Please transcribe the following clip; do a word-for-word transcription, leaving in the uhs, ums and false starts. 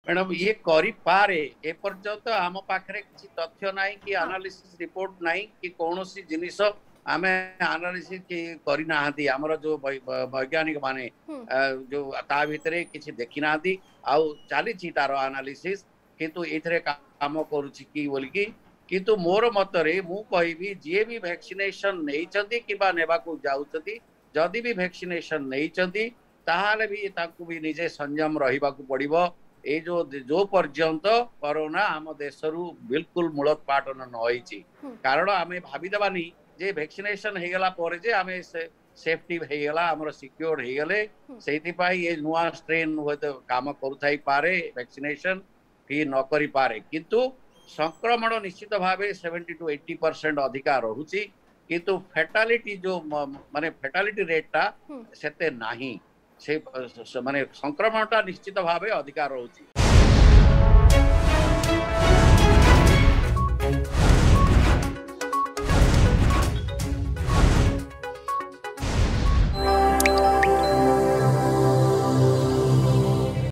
Madam ये करी पारे ए पर्यंत आम पाखरे किसी तथ्य नाही कि एनालिसिस रिपोर्ट नाही कि कौनसी जिनिस आमे एनालिसिस कि करी नाहंती हमर जो वैज्ञानिक माने हम्म जो ता भितरे किसी देखि नाहंती आउ चाली ची तार एनालिसिस किंतु एथरे काम करूची कि बोली कि किंतु मोर मतरे मु कहबी जे भी वैक्सीनेशन नै चंती किबा नेबा को जाउचंती जदि भी वैक्सीनेशन नै चंती ताहाले भी ताकू भी निजे संयम रहिबा को पड़िबो ए जो जो पर्यंत कोरोना आम देश बिल्कुल मूलोत्पाटन न होईची हम्म कारण आमे भाबी देबानी जे वैक्सीनेशन हे गला परे जे आमे से सेफ्टी हे गला हमर सिक्योर हे गले हम्म सेति पाई ए नुवा स्ट्रेन होत काम करूथाई पारे वैक्सीनेशन कि न करी पारे किंतु संक्रमण निश्चित भावे सेवेंटी टू एट्टी परसेंट अधिकार रहुची किंतु फेटालिटी जो माने फेटालिटी रेटटा हम्म सेते नाही से माने संक्रमणटा निश्चित भावे अधिकार रहुची।